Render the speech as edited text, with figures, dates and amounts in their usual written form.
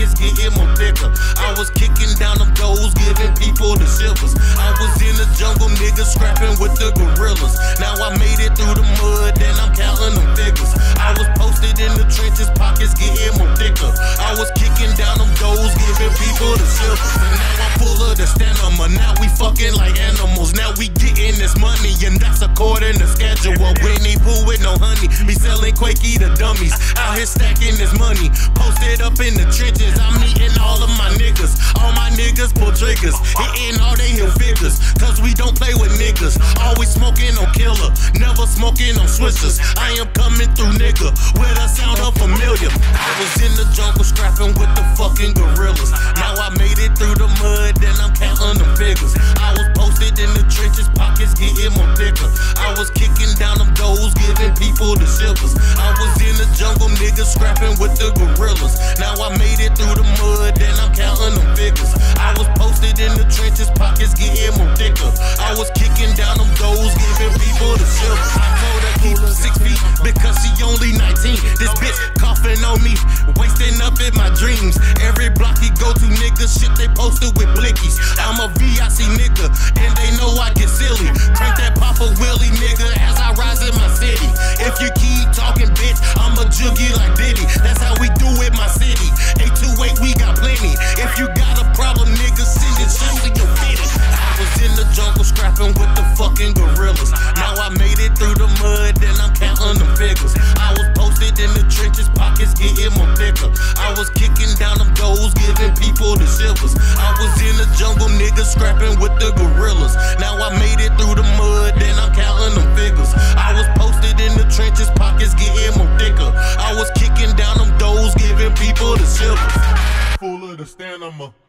pockets getting more thicker. I was kicking down them doors, giving people the shivers. I was in the jungle, niggas scrapping with the gorillas. Now I made it through the mud, and I'm counting them figures. I was posted in the trenches, pockets getting more thicker. I was kicking down them doors, giving people the shivers. And now I'm full of the stamina. Now we fucking like animals. Now we getting this money, and that's according to schedule. Winnie Pooh with no honey, be selling Quakey to dummies. Out here stacking this money, posted up in the trenches. I'm meeting all of my niggas. All my niggas pull triggers, hitting all they hill figures. Cause we don't play with niggas. Always smoking on killer, never smoking on switchers. I am coming through, nigga, with a sound unfamiliar. I was in the jungle scrapping with the fucking gorillas. Now I made it through the mud, then I'm counting them figures. I was posted in the trenches, pockets getting more thicker. I was kicking down them doors, giving people the shivers. I was in the jungle, niggas scrapping with the gorillas. Now I made it through the mud, then I'm counting them figures. I was posted in the trenches, pockets getting more thicker. I was kicking down them doors, giving people the shivers. I told her keep 6 feet because she only 19. This bitch coughing on me, wasting up in my dreams. Every block he go to, niggas shit they posted with blickies. I'm a VIC nigga, and they know I get silly. Crank that Papa Willie, nigga, as I rise in my city. If you keep talking, bitch, I'ma jug you like Diddy. That's how we do it, my city. 828, we got plenty. If you got a problem, nigga, send it straight to your city. I was in the jungle scrapping with the fucking gorillas. Now I made it through the mud, then I'm counting them figures. I was posted in the trenches, pockets getting more thicker. I was kicking down them doors, giving people the shivers. I was in the jungle, niggas scrapping with the gorillas. Now I made it through the mud, then I'm counting them figures. I was posted in the trenches, pockets getting more thicker. I was kicking down them doors, giving people the shivers. Full of the stamina.